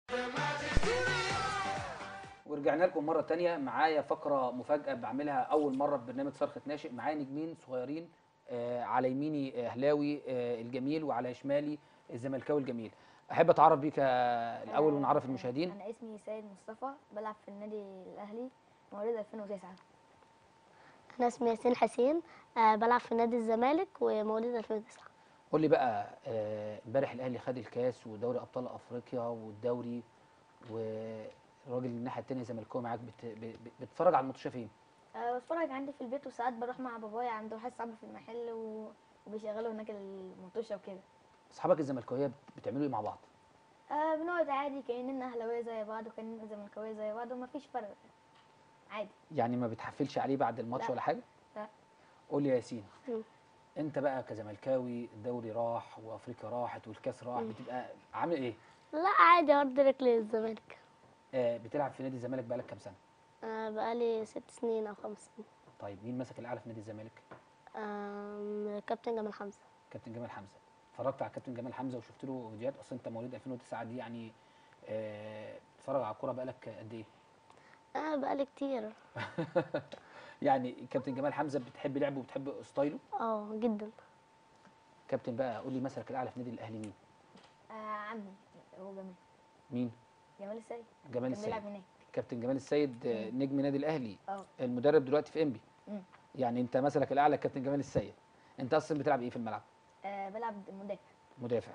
ورجعنا لكم مرة تانية. معايا فقرة مفاجأة بعملها أول مرة في برنامج صرخة ناشئ. معايا نجمين صغيرين، على يميني أهلاوي الجميل وعلى شمالي الزملكاوي الجميل. أحب أتعرف بيك الأول ونعرف المشاهدين. أنا اسمي سيد مصطفى، بلعب في النادي الأهلي مواليد 2009. أنا اسمي ياسين حسين، بلعب في نادي الزمالك ومواليد 2009. قول لي بقى، امبارح الأهلي خد الكاس ودوري أبطال أفريقيا والدوري، والراجل الناحية التانية زملكاوي معاك، بتتفرج على الماتش فين؟ بتفرج عندي في البيت، وساعات بروح مع بابايا عنده واحد صاحبي في المحل وبيشغلوا هناك المطوشة وكده. أصحابك الزملكاوية بتعملوا إيه مع بعض؟ بنقعد عادي كأننا أهلاوية زي بعض وكأننا زملكاوية زي بعض ومفيش فرق عادي. يعني ما بتحفلش عليه بعد الماتش لا. ولا حاجة؟ لا. قول لي يا ياسين، مم. انت بقى كزملكاوي الدوري راح وافريقيا راحت والكاس راح، بتبقى عامل ايه؟ لا عادي، هارد لك للزمالك. بتلعب في نادي الزمالك بقالك كام سنه؟ بقالي 6 سنين أو 5 سنين. طيب مين مسك الاعلى في نادي الزمالك؟ كابتن جمال حمزة. كابتن جمال حمزه. اتفرجت على كابتن جمال حمزه وشفت له فيديوهات؟ اصل انت مواليد 2009 دي، يعني بتتفرج على الكوره بقالك قد ايه؟ بقالي كتير. يعني كابتن جمال حمزه بتحب لعبه وبتحب ستايله؟ جدا. كابتن بقى قول لي، مسك الاعلى في نادي الاهلي مين؟ عمي هو جمال. مين؟ جمال السيد. جمال كان السيد. بيلعب هناك. كابتن جمال السيد، نجم نادي الاهلي. اه. المدرب دلوقتي في انبي. مم. يعني انت مثلك الاعلى كابتن جمال السيد. انت اصلا بتلعب ايه في الملعب؟ بلعب مدافع. مدافع.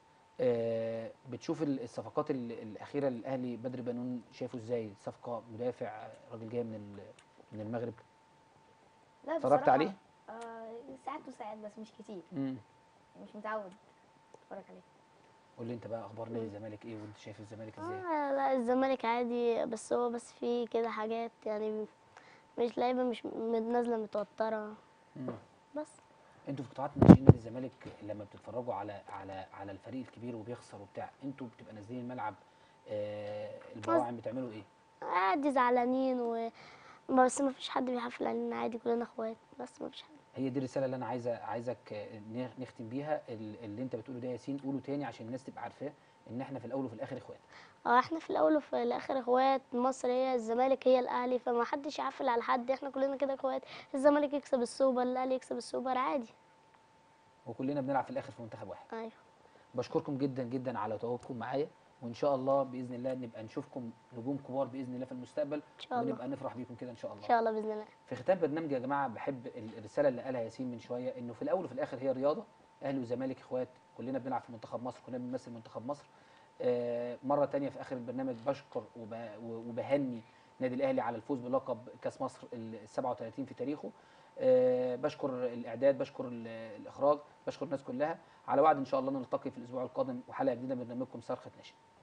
بتشوف الصفقات الاخيره للاهلي، بدر بنون شايفه ازاي؟ صفقه مدافع، راجل جاي من المغرب. لا اتفرجت بصراحة عليه؟ ساعات وساعات بس مش كتير. امم مش متعود اتفرج عليه. قول لي انت بقى، اخبار نادي الزمالك ايه، وانت شايف الزمالك ازاي؟ لا الزمالك عادي، بس في كده حاجات يعني مش لعيبة مش نازلة متوترة امم بس. انتوا في قطاعات ناشئين نادي الزمالك لما بتتفرجوا على الفريق الكبير وبيخسر وبتاع، انتوا بتبقى نازلين الملعب، البراعم بتعملوا ايه؟ عادي زعلانين بس ما فيش حد بيحفل علينا، عادي كلنا اخوات، بس ما فيش حد. هي دي الرساله اللي انا عايزك نختم بيها، اللي انت بتقوله ده يا ياسين، قوله تاني عشان الناس تبقى عارفاه، ان احنا في الاول وفي الاخر اخوات. احنا في الاول وفي الاخر اخوات، مصر هي الزمالك هي الاهلي، فما حدش يحفل على حد، احنا كلنا كده اخوات. الزمالك يكسب السوبر، الاهلي يكسب السوبر، عادي. وكلنا بنلعب في الاخر في منتخب واحد. ايوه. بشكركم جدا جدا على تواجدكم معايا، وان شاء الله باذن الله نبقى نشوفكم نجوم كبار باذن الله في المستقبل، ان شاء الله. ونبقى نفرح بيكم كده ان شاء الله. ان شاء الله باذن الله. في ختام برنامج يا جماعه، بحب الرساله اللي قالها ياسين من شويه، انه في الاول وفي الاخر هي رياضه، اهلي وزمالك اخوات، كلنا بنلعب في منتخب مصر، كلنا بنمثل منتخب مصر. مره ثانيه في اخر البرنامج بشكر وبهني نادي الاهلي على الفوز بلقب كاس مصر ال 37 في تاريخه. بشكر الاعداد، بشكر الاخراج، بشكر الناس كلها. على وعد ان شاء الله نلتقي في الاسبوع القادم وحلقه جديده من برنامجكم صرخه ناشئ.